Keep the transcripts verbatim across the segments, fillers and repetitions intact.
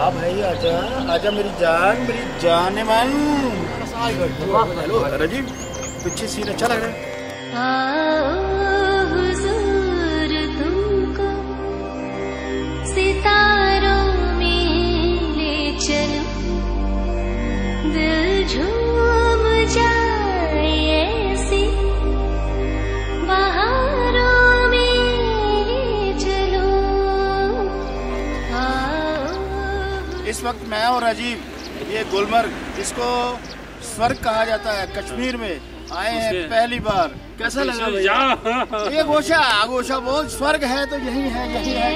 हाँ भाई आजा आजा मेरी जान मेरी जान है मन। हेलो राजीव, पीछे सीन अच्छा लग रहा है। हुजूर तुमको सितारों में ले चलो, दिल झूम जाए ऐसी बहारों में ले चलो। इस वक्त मैं और राजीव ये गुलमर्ग, जिसको स्वर्ग कहा जाता है, कश्मीर में आए हैं पहली बार। कैसा लगा भैया? ये गोशा गोशा बोल, स्वर्ग है तो यही है यही है।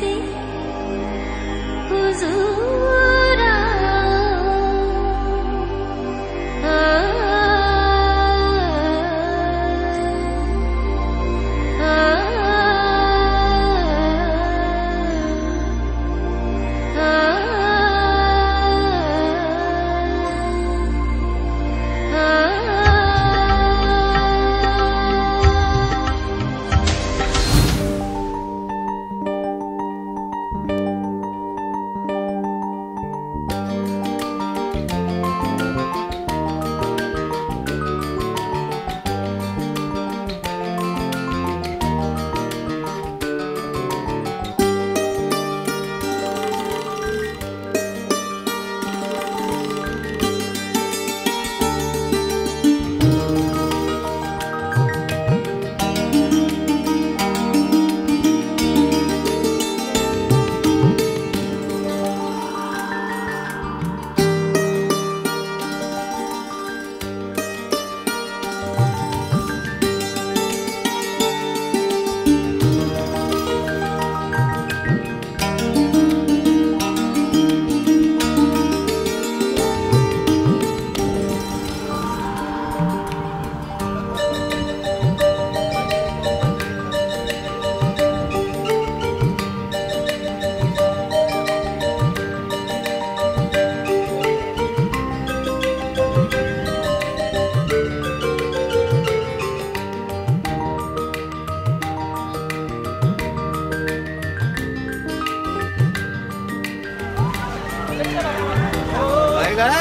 आएगा ना?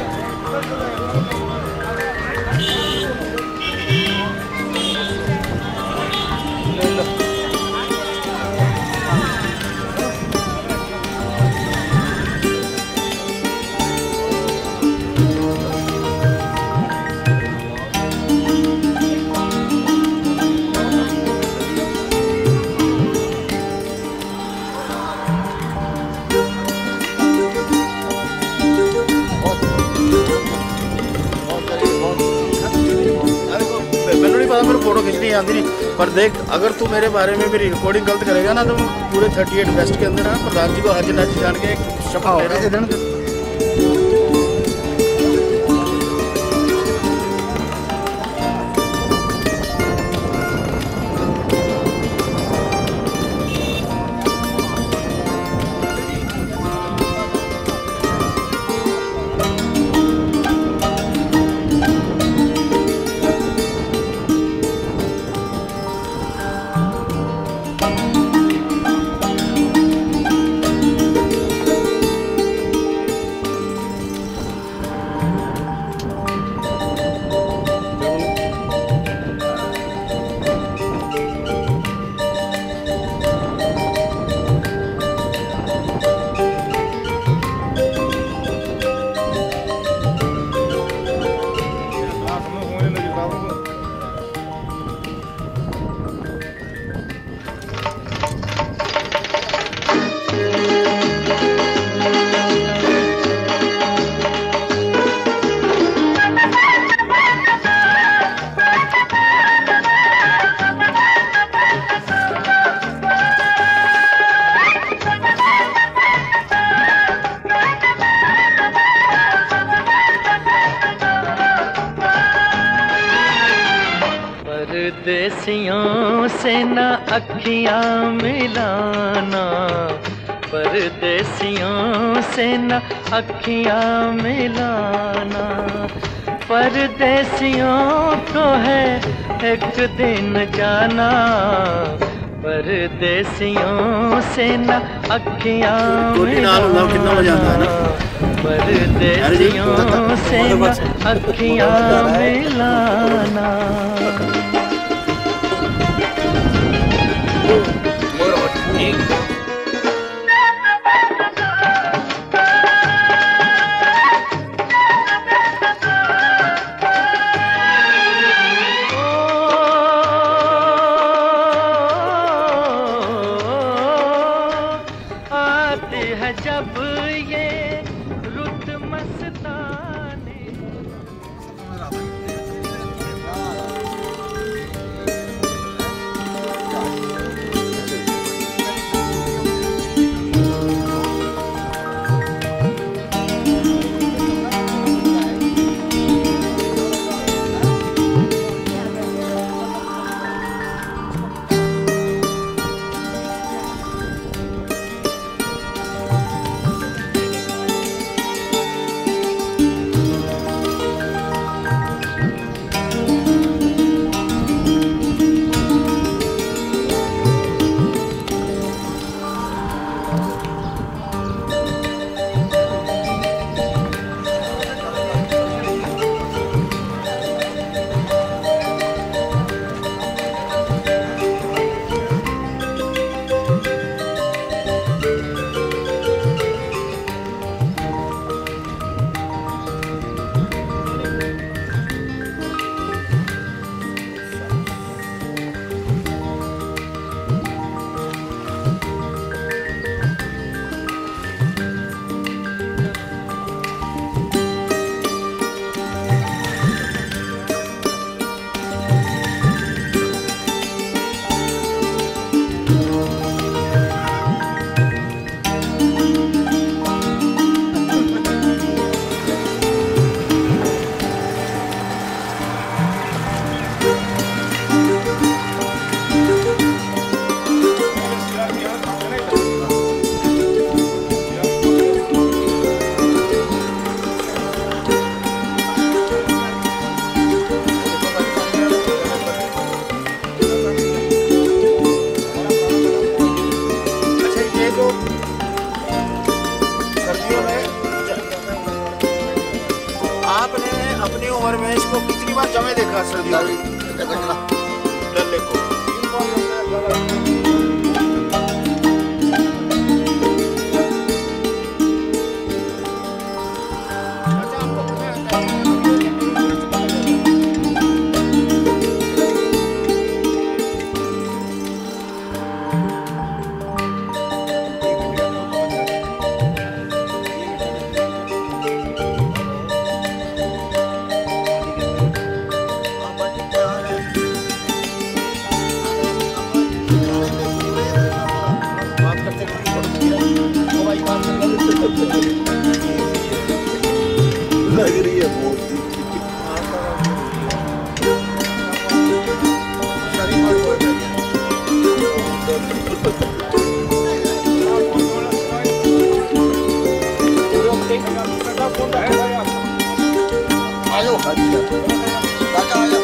मेरे फोटो खींचनी आती नहीं, पर देख अगर तू मेरे बारे में मेरी रिकॉर्डिंग गलत करेगा ना तो पूरे थर्टी एट वेस्ट के अंदर ना प्रधान जी को हज नज जान के शपथ ले रहा हूं। परदेसियों से न अखियां मिलाना, परदेसियों से न अखियां मिलाना, परदेसियों को है एक दिन जाना, परदेसियों से न अखियां मिलाना, कितना मजा आता है ना। परदेसियों से न अखियां मिलाना। जब ये रुत मस्तानी अपनी उम्र में इसको कितनी बार जमे देखा सर्दियों में? डल लेक को लग रही है बहुत आयो काका आया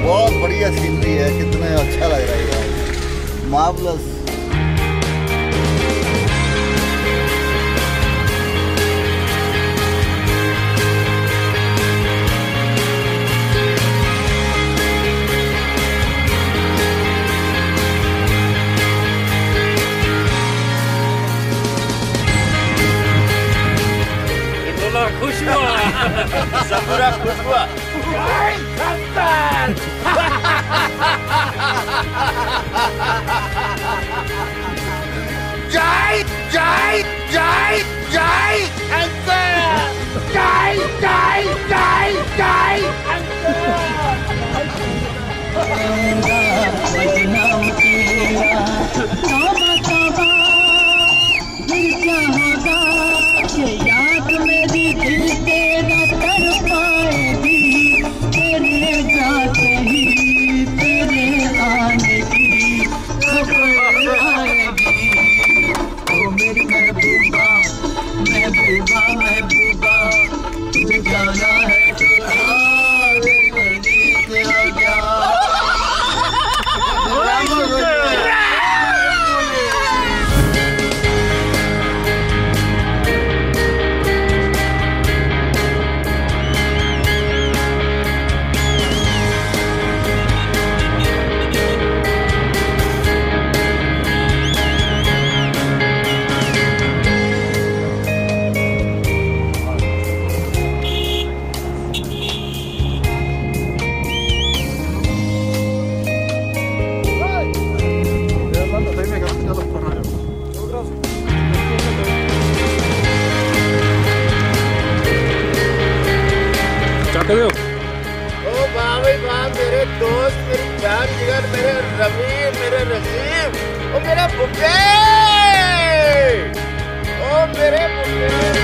बहुत बढ़िया सीनरी है, कितने अच्छा लग रहा है यार, मार्वलस। खुश हुआ, सबूरा खुश हुआ। जय जय जय जय अंकर, जय जय जय जय याद मेरी दिल तेरा कर पाएगी, तेरे जाते ही तेरे आने की खबर आएगी। ओ मेरी महबूबा महबूबा महबूबा, तुझे जाना है ओ वाह भाई वाह, मेरे दोस्त, मेरी जान जिगर, मेरे रवि, मेरे रजीब, ओ मेरे बुके, ओ मेरे बुके।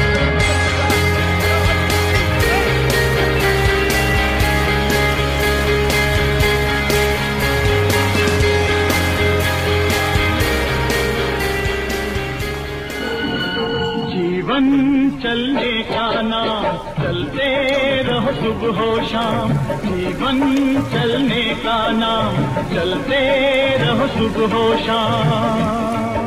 जीवन चलने का नाम, चलते रहो सुबह हो शाम। जीवन चलने का नाम, चलते रहो सुबह हो शाम।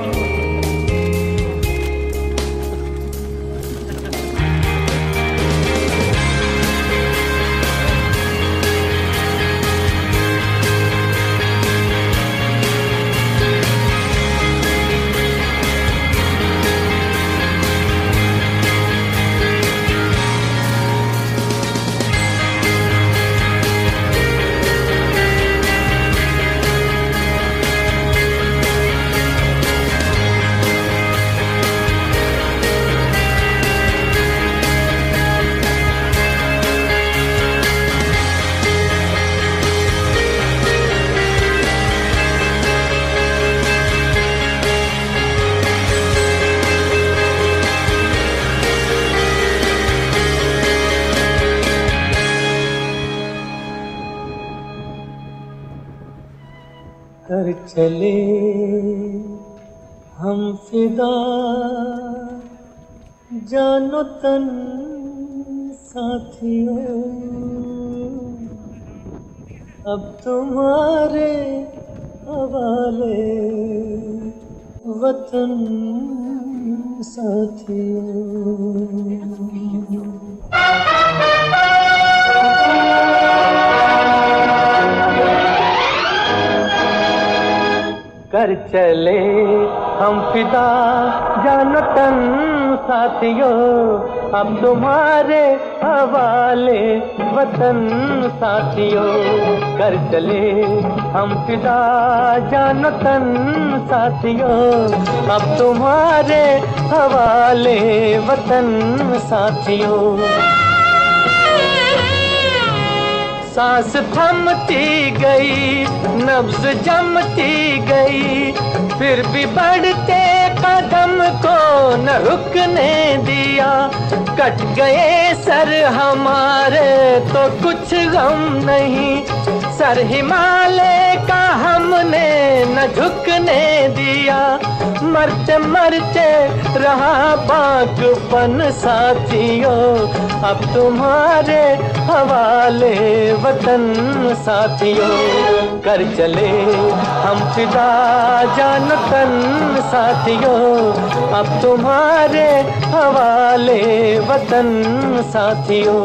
कर चले हम फिदा, जानो तन साथियों, अब तुम्हारे हवाले वतन साथियों। कर चले हम फिदा, जानो तन साथियों, अब तुम्हारे हवाले वतन साथियों। कर चले हम फिदा, जानो तन साथियों, अब तुम्हारे हवाले वतन साथियों। सांस थमती गई, नब्ज जमती गई, फिर भी बढ़ते कदम को न रुकने दिया। कट गए सर हमारे तो कुछ गम नहीं, सर हिमालय का हमने न झुकने दिया, मरते मरते रहा बागपन साथियों, अब तुम्हारे हवाले वतन साथियों। कर चले हम फिदा जान तन साथियों, अब तुम्हारे हवाले वतन साथियों।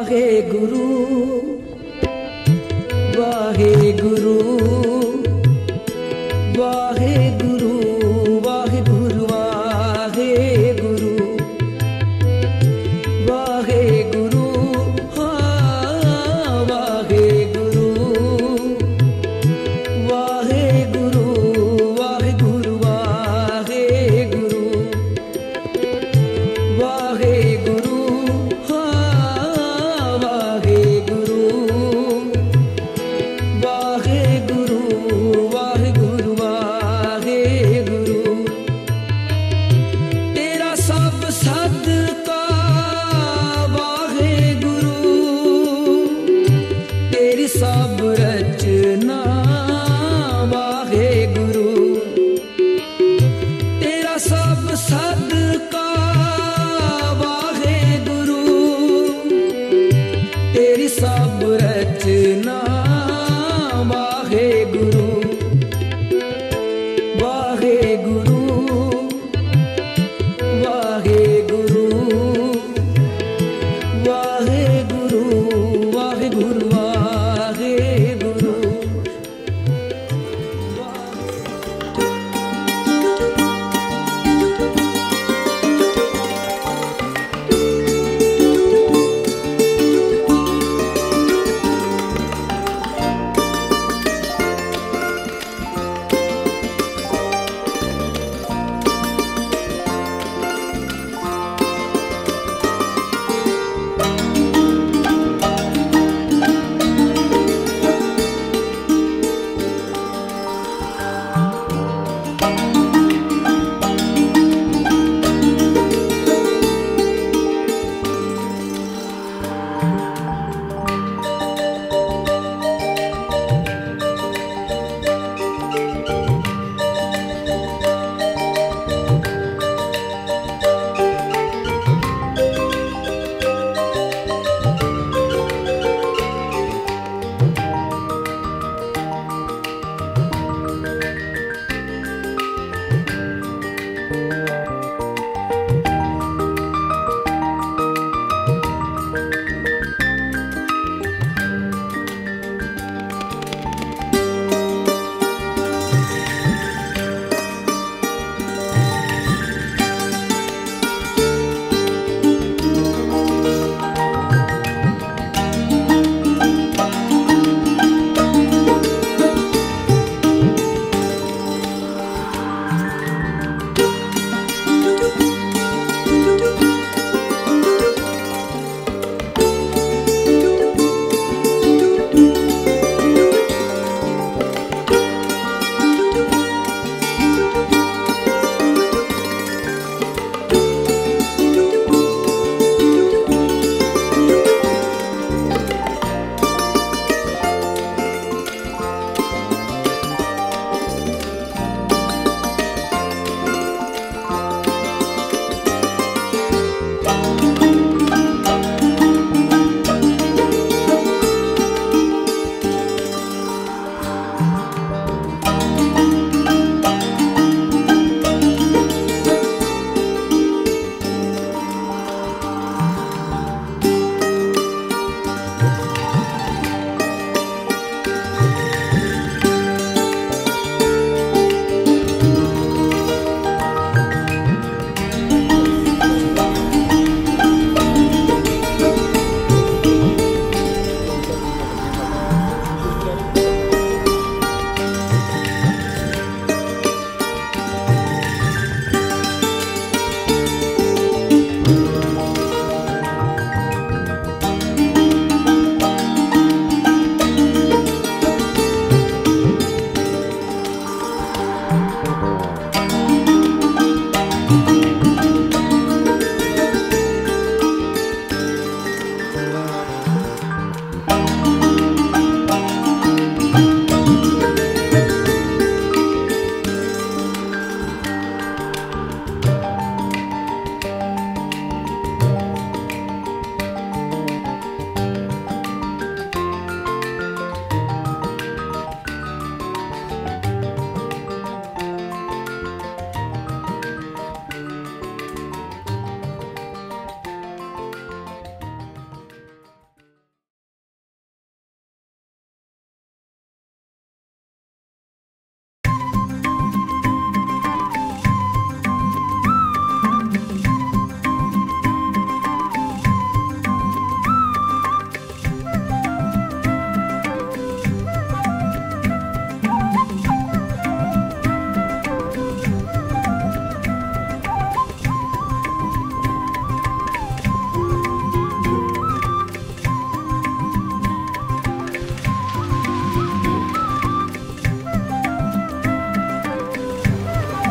वाहे गुरु वाहे गुरु वाहे गुरु वाहे गुरु वाहे गुरु वाहे गुरु हाँ वाहे गुरु वाहे गुरु वाहे गुरु वाहे गुरु वाहे गुरु हाँ वाहे गुरु वाहे गुरु वाहे गुरु वाहे गुरु तेरा सब सदका वाहे गुरु तेरी सब रचना वाहे गुरु तेरा सब सदका वाहे गुरु तेरी सब रचना वाहे गुरु वाहे गुरु वाहे गुरु वाहे गुरु वाहे गुरु वाहे गुरु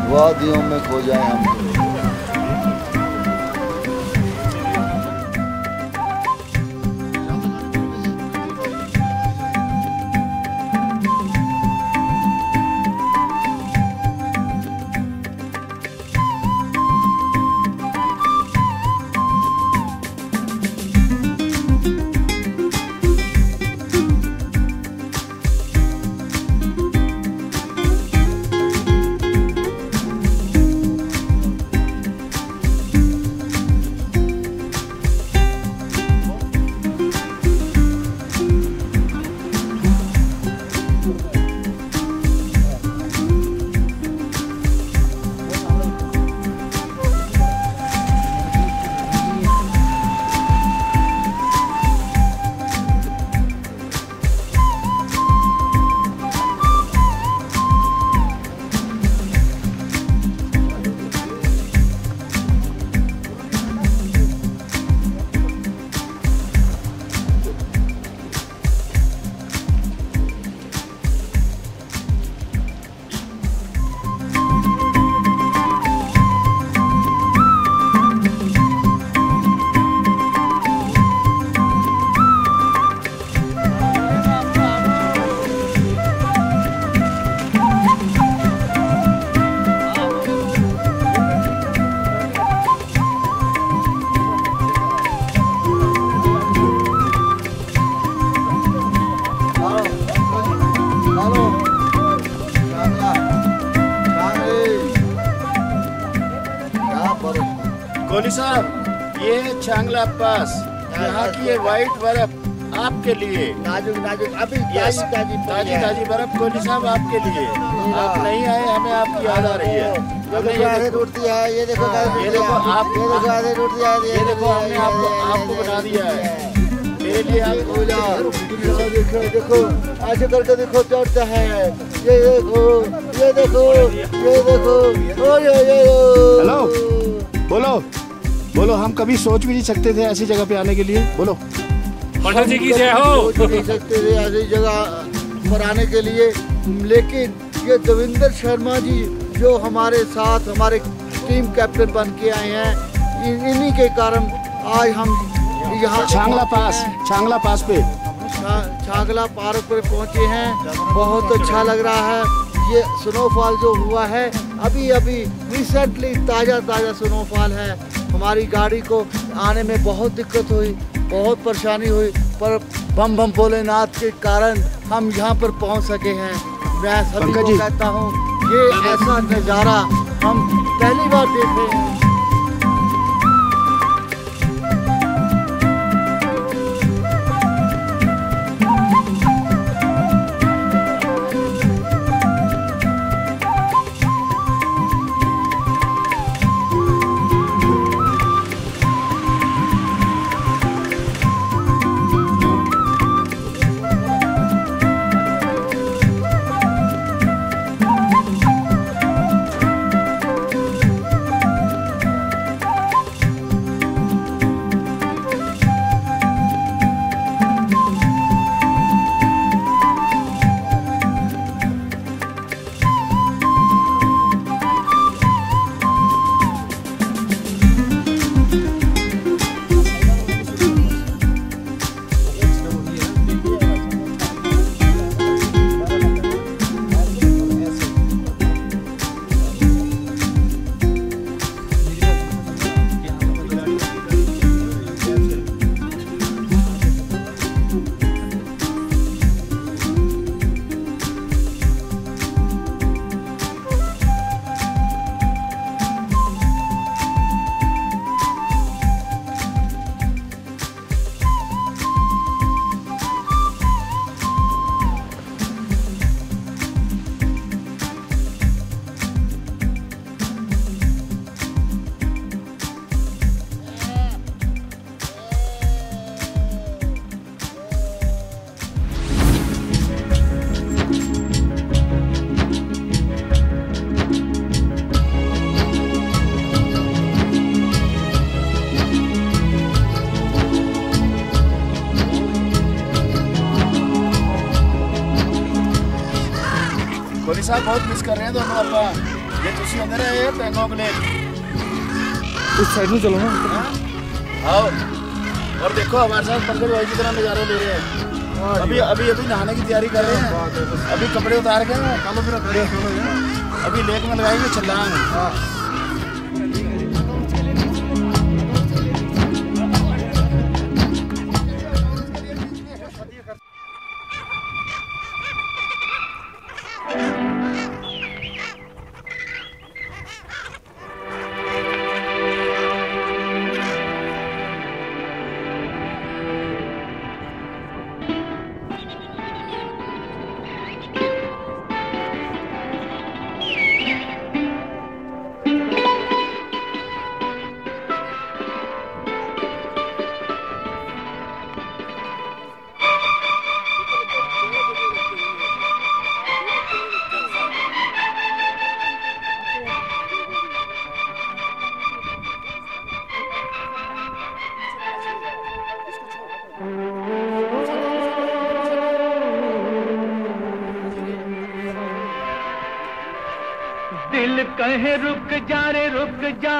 वादियों में खो जाए हम। कोहली साहब, ये चांगला पास, यहाँ की ये व्हाइट बर्फ आपके लिए, नाजुक नाजुक अभी यस, ताजी ताजी ताजी ताजी बर्फ कोहली साहब आपके लिए। आप नहीं आए, हमें आपकी याद आ रही है। हमने ये कैसे टूटती है, ये देखो कैसे ये देखो आप, ये देखो कैसे टूटती है, ये देखो हमने आपको आपको बना दिया है मेरे लिए। आपको देखो देखो ऐसे करके देखो चढ़ता है, ये देखो ये देखो ये देखो। हेलो, बोलो बोलो, हम कभी सोच भी नहीं सकते थे ऐसी जगह पे आने के लिए। बोलो। पटल जी की जय हो। सोच नहीं सकते थे ऐसी जगह पर आने के लिए, लेकिन ये देवेंद्र शर्मा जी जो हमारे साथ हमारे टीम कैप्टन बन के आए हैं, इन, इन्हीं के कारण आज हम यहाँ चांगला पास, चांगला पास पे छागला पार्क पर पहुँचे हैं। बहुत अच्छा लग रहा है। ये स्नोफॉल जो हुआ है अभी अभी रिसेंटली, ताज़ा ताज़ा स्नोफॉल है। हमारी गाड़ी को आने में बहुत दिक्कत हुई, बहुत परेशानी हुई, पर बम बम भोलेनाथ के कारण हम यहाँ पर पहुँच सके हैं। मैं सभी को कहता हूँ, ये ऐसा नज़ारा हम पहली बार देख रहे हैं। कोहली साहब बहुत मिस कर रहे हैं दोनों आपका। ये तुसी अंदर है पैंगोंग लेक। इस साइड में चलो ना। आओ और देखो हमारे साथ पंकज भाई की तरह नज़ारे ले रहे हैं। अभी अभी अभी नहाने की तैयारी कर रहे हैं। अभी कपड़े उतार के अभी लेक में लगाएंगे छलांग। दिल कहे रुक जा रे रुक जा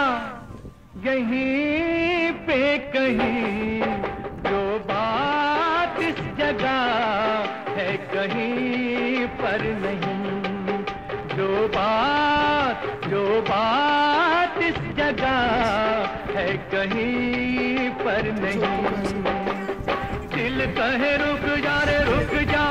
यहीं पे कहीं, जो बात इस जगह है कहीं पर नहीं, जो बात जो बात इस जगह है कहीं पर नहीं। दिल कहे रुक जा रे रुक जा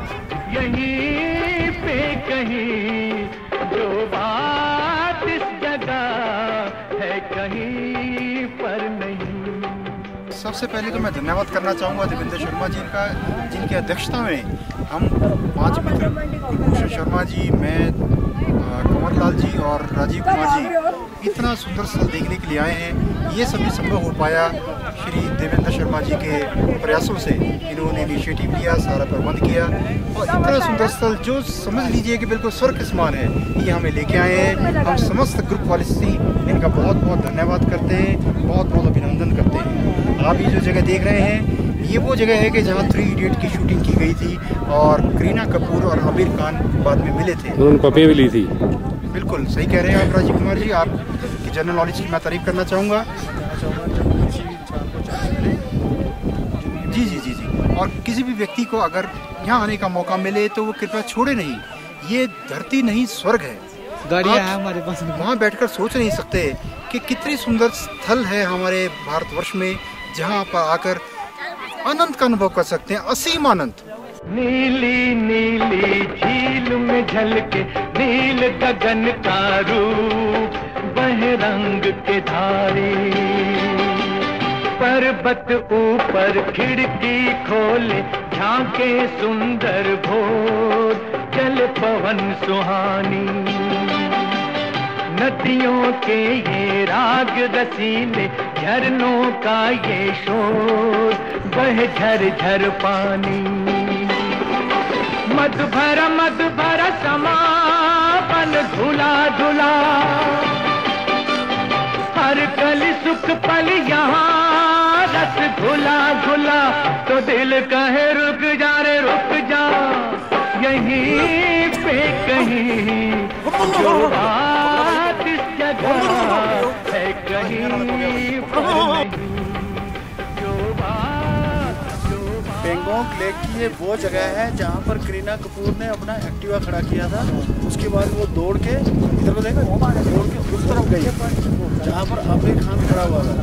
यहीं पे कहीं, जो बात इस जगह है कहीं पर नहीं। सबसे पहले तो मैं धन्यवाद करना चाहूँगा देवेंद्र शर्मा जी का, जिनकी अध्यक्षता में हम पांच मित्र भूषण शर्मा जी, मैं, कंवर लाल जी और राजीव कुमार जी इतना सुंदर स्थल देखने के लिए आए हैं। ये सभी संभव हो पाया श्री देवेंद्र शर्मा जी के प्रयासों से। इन्होंने इनिशिएटिव लिया, सारा प्रबंध किया और इतना सुंदर स्थल जो समझ लीजिए कि बिल्कुल स्वर्ग के समान है, ये हमें लेके आए हैं। हम समस्त ग्रुप वाले से इनका बहुत बहुत धन्यवाद करते हैं, बहुत बहुत अभिनंदन करते हैं। आप ये जो जगह देख रहे हैं ये वो जगह है कि जहाँ थ्री इडियट की शूटिंग की गई थी और करीना कपूर और आमिर खान बाद में मिले थे। उन्होंने कॉपी भी ली थी। बिल्कुल सही कह रहे हैं आप राजीव कुमार जी, आपकी जनरल नॉलेज की मैं तारीफ करना चाहूँगा। जी जी जी जी और किसी भी व्यक्ति को अगर यहाँ आने का मौका मिले तो वो कृपया छोड़े नहीं। ये धरती नहीं स्वर्ग है। गाड़ियाँ हैं हमारे पास, वहाँ बैठकर सोच नहीं सकते कि कितनी सुंदर स्थल है हमारे भारतवर्ष में, जहाँ पर आकर आनंद का अनुभव कर सकते हैं, असीम आनंद। नीली नीली झील में झलके नील गगन का रूप, वह रंग के धारे, पर्वत ऊपर खिड़की खोले झांके सुंदर भोर, चल पवन सुहानी, नदियों के ये राग रसीले, झरनों का ये शोर, बह झर झर पानी, मधु भरा मधु भरा समापन धुला धुला, हर कली सुख पल यहाँ रस घुला घुला, तो दिल कहे रुक जा रे रुक जा यहीं पे कहीं, जो बात इस जगह है कहीं पर नहीं, जो बात जो बात। पैंगोंग लेक की ये वो जगह है जहाँ पर करीना कपूर ने अपना एक्टिवा खड़ा किया था। उसके बाद वो दौड़ के इधर को देखा, दौड़ के उस तरफ गई जहाँ पर आमिर खान खड़ा हुआ था।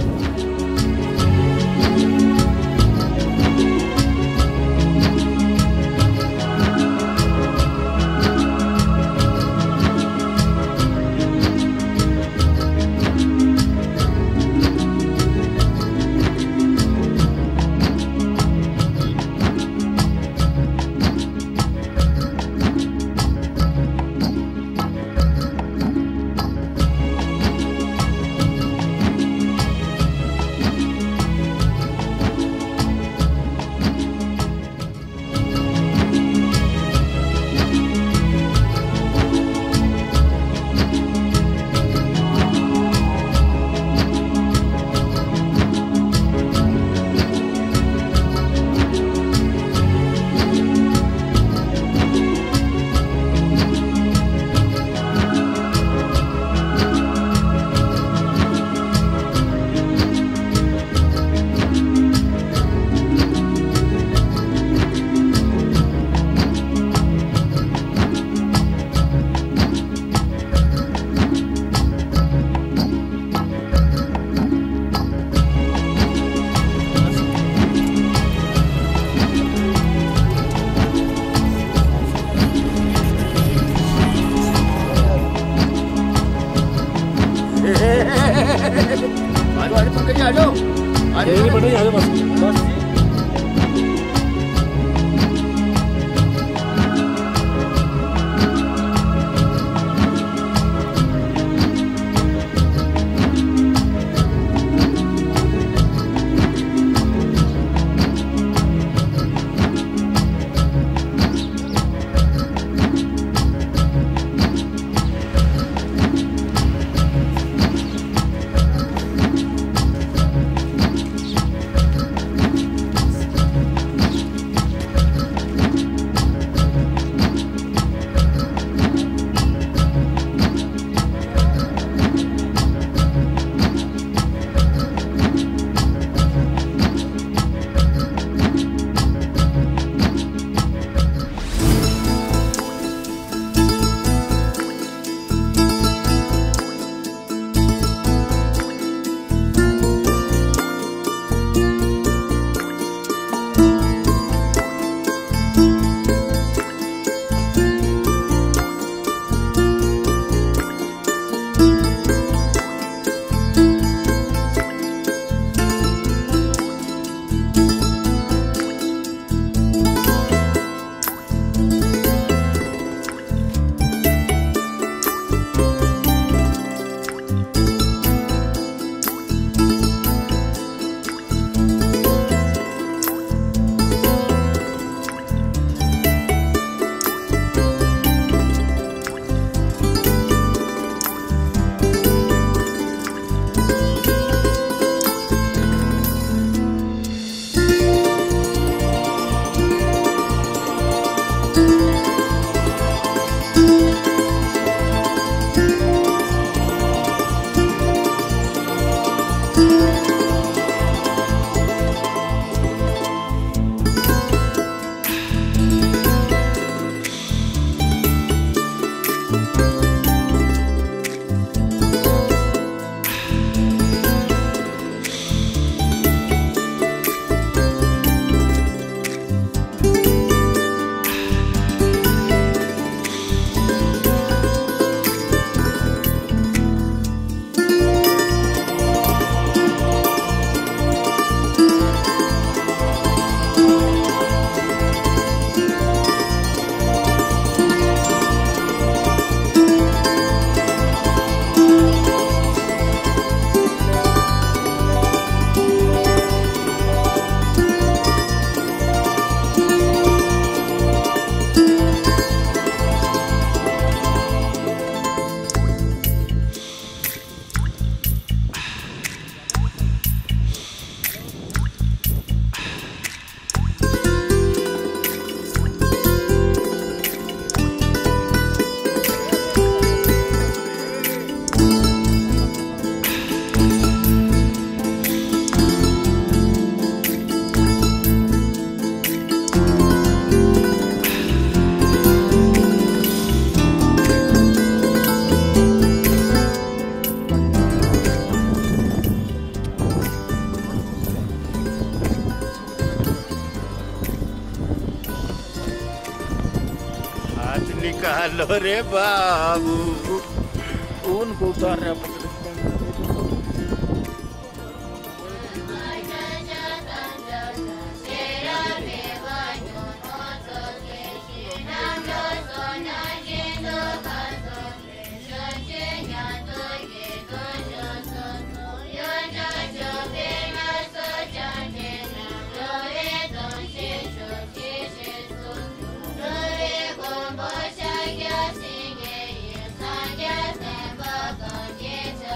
आ जाओ पंकज जी आ जाओ आ जाओ पंकज जी आ जाओ बस निकालो रे बाबू, ऊन को उतार रहा है। Yes.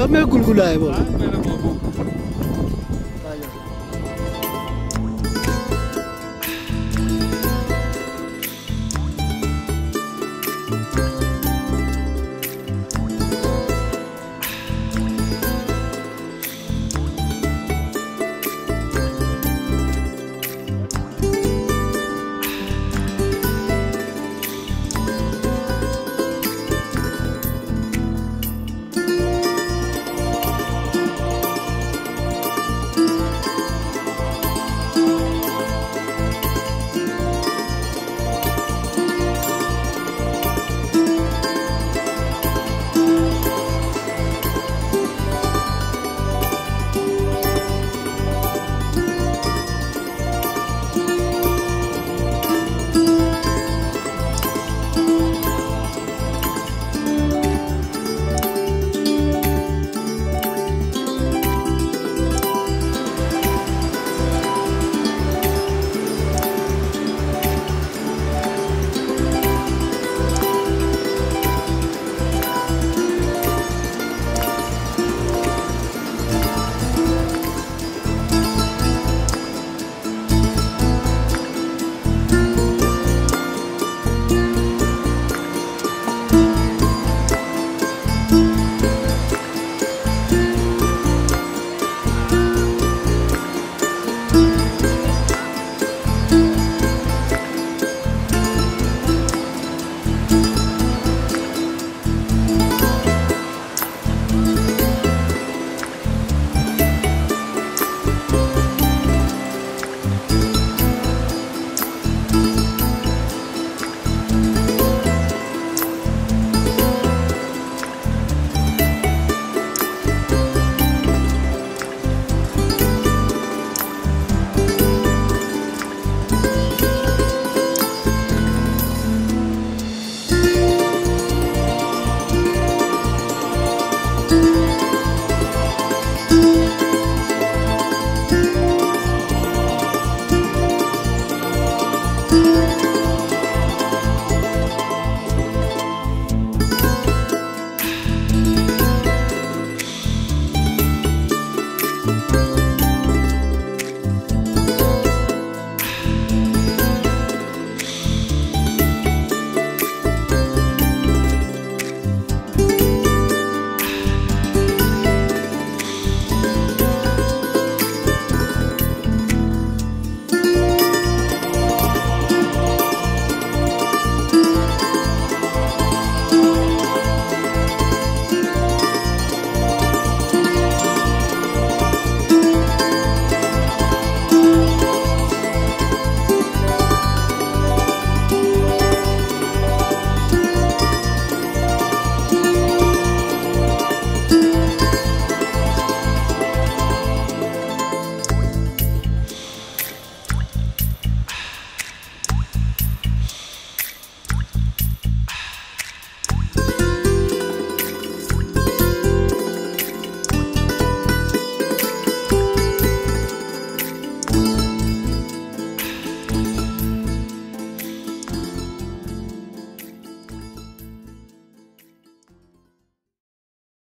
मेरा गुलगुला है बोल।